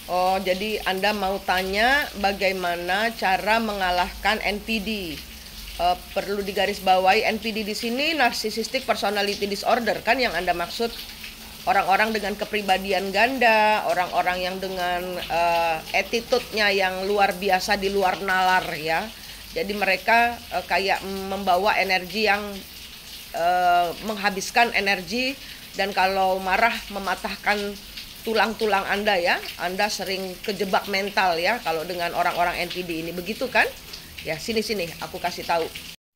Oh, jadi Anda mau tanya bagaimana cara mengalahkan NPD. Perlu digarisbawahi, NPD di sini narcissistic personality disorder kan yang Anda maksud. Orang-orang dengan kepribadian ganda, orang-orang yang dengan attitude-nya yang luar biasa di luar nalar ya. Jadi mereka kayak membawa energi yang menghabiskan energi, dan kalau marah mematahkan tulang-tulang Anda ya. Anda sering kejebak mental ya kalau dengan orang-orang NPD ini, begitu kan? Ya, sini aku kasih tahu.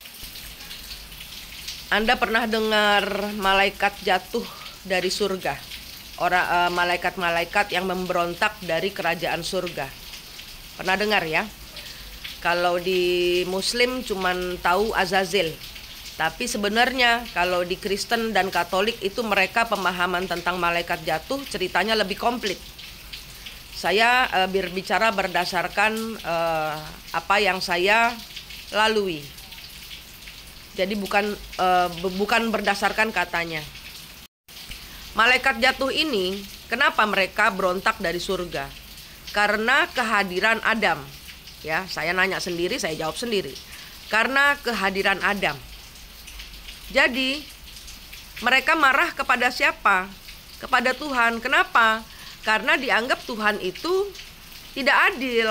Anda pernah dengar malaikat jatuh dari surga? Malaikat-malaikat yang memberontak dari kerajaan surga. Pernah dengar ya? Kalau di Muslim cuman tahu Azazel. Tapi sebenarnya kalau di Kristen dan Katolik itu mereka pemahaman tentang malaikat jatuh ceritanya lebih komplit. Saya berbicara berdasarkan apa yang saya lalui. Jadi bukan berdasarkan katanya. Malaikat jatuh ini, kenapa mereka berontak dari surga? Karena kehadiran Adam. Ya, saya nanya sendiri, saya jawab sendiri. Karena kehadiran Adam. Jadi mereka marah kepada siapa? Kepada Tuhan. Kenapa? Karena dianggap Tuhan itu tidak adil.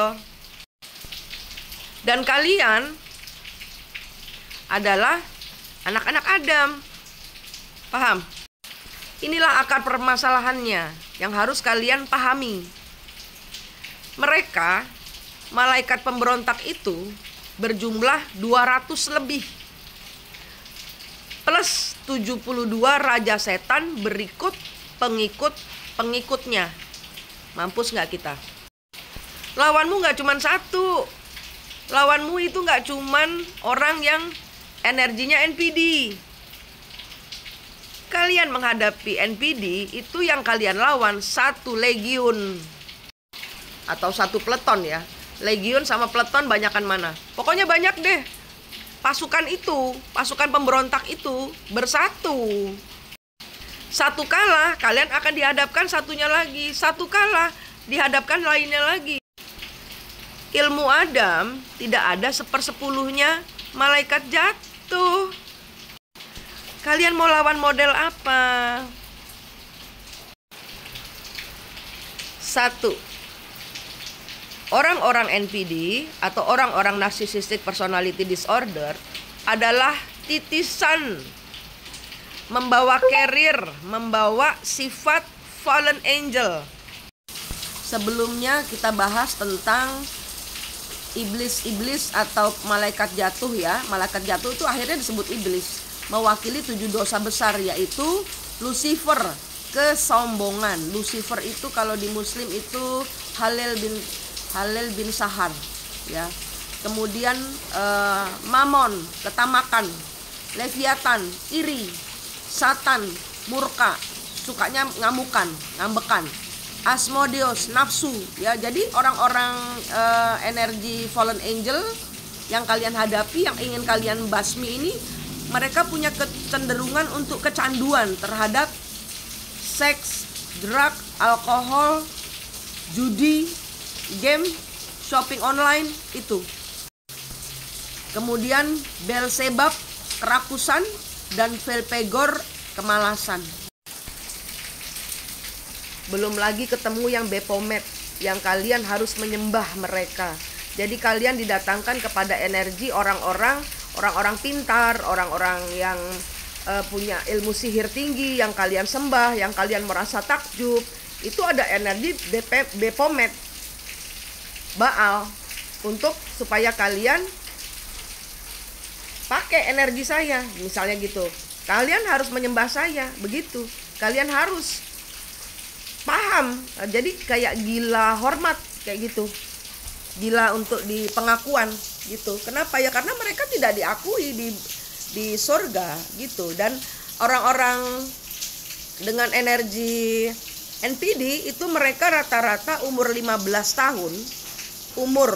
Dan kalian adalah anak-anak Adam. Paham? Inilah akar permasalahannya yang harus kalian pahami. Mereka, malaikat pemberontak itu berjumlah 200 lebih. Plus 72 raja setan berikut pengikutnya. Mampus gak kita? Lawanmu gak cuma satu. Lawanmu itu gak cuma orang yang energinya NPD. Kalian menghadapi NPD itu yang kalian lawan satu legiun. Atau satu peleton ya. Legiun sama peleton banyakan mana? Pokoknya banyak deh. Pasukan pemberontak itu bersatu. Satu kalah, kalian akan dihadapkan satunya lagi. Satu kalah, dihadapkan lainnya lagi. Ilmu Adam tidak ada 1/10-nya malaikat jatuh. Kalian mau lawan model apa? 1. Orang-orang NPD atau orang-orang narcissistic personality disorder adalah titisan, membawa carrier, membawa sifat fallen angel. Sebelumnya kita bahas tentang iblis atau malaikat jatuh ya. Malaikat jatuh itu akhirnya disebut iblis, mewakili 7 dosa besar, yaitu Lucifer, kesombongan. Lucifer itu kalau di Muslim itu Halil bin Sahar ya. Kemudian Mamon, ketamakan. Leviathan, iri. Satan, murka, sukanya ngambekan. Asmodeus, nafsu ya. Jadi orang-orang energi fallen angel yang kalian hadapi, yang ingin kalian basmi ini, mereka punya kecenderungan untuk kecanduan terhadap seks, drug, alkohol, judi, game, shopping online itu. Kemudian Beelzebub, kerakusan, dan Belphegor, kemalasan. Belum lagi ketemu yang Baphomet, yang kalian harus menyembah mereka. Jadi kalian didatangkan kepada energi orang-orang pintar, orang-orang yang punya ilmu sihir tinggi, yang kalian sembah, yang kalian merasa takjub. Itu ada energi Baphomet, Baal, untuk supaya kalian pakai energi saya, misalnya gitu. Kalian harus menyembah saya, begitu. Kalian harus paham. Jadi kayak gila hormat, kayak gitu. Gila untuk di pengakuan gitu. Kenapa ya? Karena mereka tidak diakui di surga gitu. Dan orang-orang dengan energi NPD itu mereka rata-rata umur 15 tahun, umur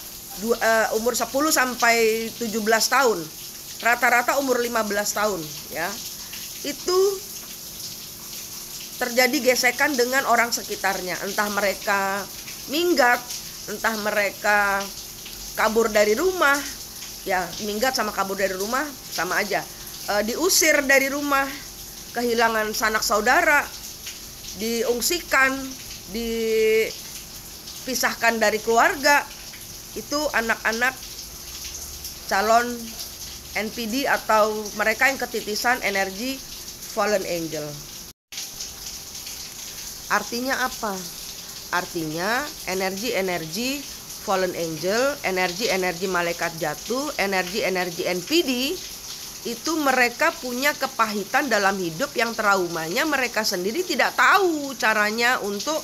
10 sampai 17 tahun. Rata-rata umur 15 tahun ya. Itu terjadi gesekan dengan orang sekitarnya, entah mereka minggat, entah mereka kabur dari rumah, ya minggat sama kabur dari rumah sama aja, diusir dari rumah, kehilangan sanak saudara, diungsikan, dipisahkan dari keluarga. Itu anak-anak calon NPD atau mereka yang ketitisan energi fallen angel. Artinya apa? Artinya energi-energi fallen angel, energi-energi malaikat jatuh, energi-energi NPD itu mereka punya kepahitan dalam hidup yang traumanya mereka sendiri tidak tahu caranya untuk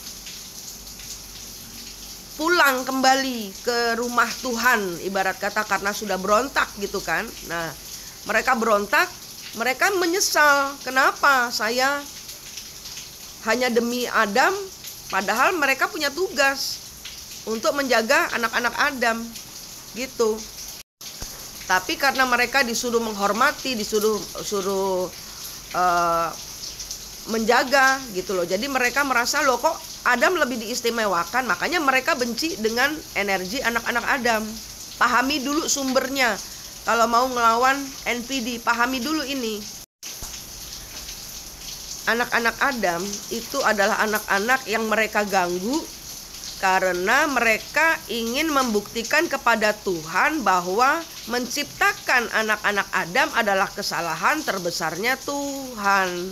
pulang kembali ke rumah Tuhan, ibarat kata, karena sudah berontak gitu kan. Nah, mereka berontak, mereka menyesal, kenapa saya hanya demi Adam, padahal mereka punya tugas untuk menjaga anak-anak Adam gitu. Tapi karena mereka disuruh menghormati, disuruh menjaga gitu loh. Jadi mereka merasa loh kok Adam lebih diistimewakan, makanya mereka benci dengan energi anak-anak Adam. Pahami dulu sumbernya. Kalau mau ngelawan NPD, pahami dulu ini. Anak-anak Adam itu adalah anak-anak yang mereka ganggu karena mereka ingin membuktikan kepada Tuhan bahwa menciptakan anak-anak Adam adalah kesalahan terbesarnya Tuhan.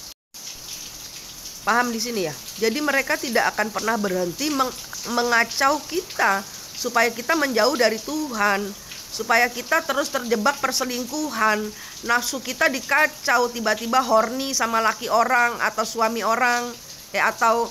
Paham di sini ya? Jadi mereka tidak akan pernah berhenti mengacau kita supaya kita menjauh dari Tuhan, supaya kita terus terjebak perselingkuhan, nafsu kita dikacau, tiba-tiba horny sama laki orang atau suami orang, atau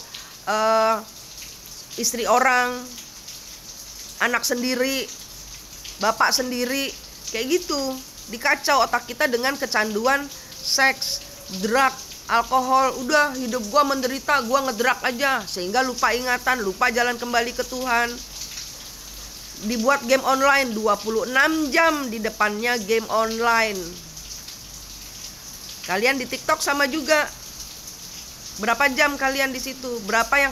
istri orang, anak sendiri, bapak sendiri, kayak gitu. Dikacau otak kita dengan kecanduan seks, drug, alkohol. Udah hidup gua menderita, gua ngedrak aja, sehingga lupa ingatan, lupa jalan kembali ke Tuhan. Dibuat game online 26 jam di depannya game online. Kalian di TikTok sama juga. Berapa jam kalian di situ? Berapa yang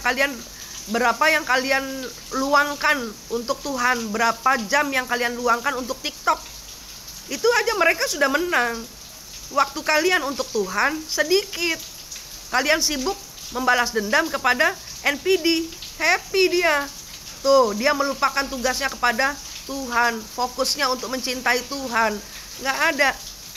kalian luangkan untuk Tuhan? Berapa jam yang kalian luangkan untuk TikTok? Itu aja mereka sudah menang. Waktu kalian untuk Tuhan sedikit. Kalian sibuk membalas dendam kepada NPD. Happy dia. Tuh, dia melupakan tugasnya kepada Tuhan. Fokusnya untuk mencintai Tuhan. Nggak ada.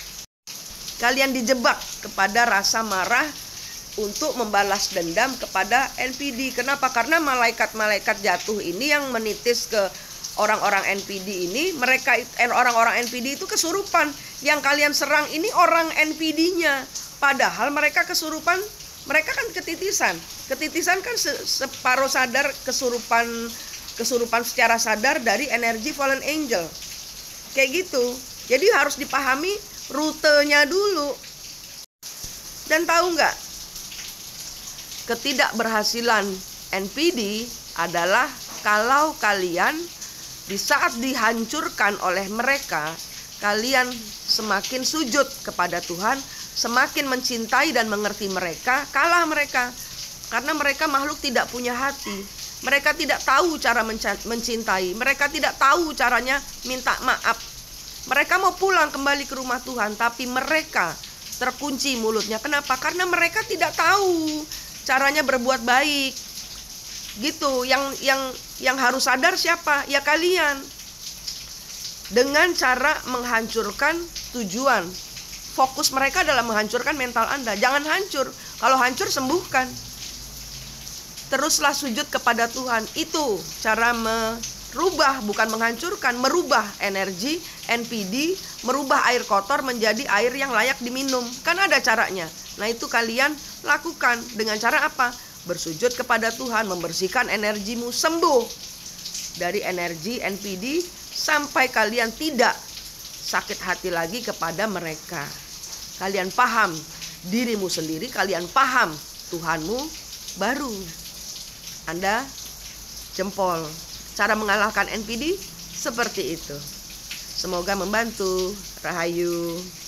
Kalian dijebak kepada rasa marah untuk membalas dendam kepada NPD. Kenapa? Karena malaikat-malaikat jatuh ini yang menitis ke orang-orang NPD ini, orang-orang NPD itu kesurupan. Yang kalian serang ini orang NPD-nya. Padahal mereka kesurupan, mereka kan ketitisan. Ketitisan kan separuh sadar, kesurupan secara sadar dari energi fallen angel. Kayak gitu. Jadi harus dipahami rutenya dulu. Dan tahu nggak? Ketidakberhasilan NPD adalah kalau kalian di saat dihancurkan oleh mereka, kalian semakin sujud kepada Tuhan, semakin mencintai dan mengerti mereka, kalah mereka. Karena mereka makhluk tidak punya hati. Mereka tidak tahu cara mencintai. Mereka tidak tahu caranya minta maaf. Mereka mau pulang kembali ke rumah Tuhan, tapi mereka terkunci mulutnya. Kenapa? Karena mereka tidak tahu caranya berbuat baik. Gitu. Yang harus sadar siapa? Ya kalian. Dengan cara menghancurkan tujuan. Fokus mereka adalah menghancurkan mental Anda. Jangan hancur. Kalau hancur, sembuhkan. Teruslah sujud kepada Tuhan. Itu cara merubah, bukan menghancurkan. Merubah energi NPD, merubah air kotor menjadi air yang layak diminum. Kan ada caranya. Nah itu kalian lakukan. Dengan cara apa? Bersujud kepada Tuhan, membersihkan energimu, sembuh dari energi NPD sampai kalian tidak sakit hati lagi kepada mereka. Kalian paham dirimu sendiri, kalian paham Tuhanmu, baru Anda jempol. Cara mengalahkan NPD seperti itu. Semoga membantu. Rahayu.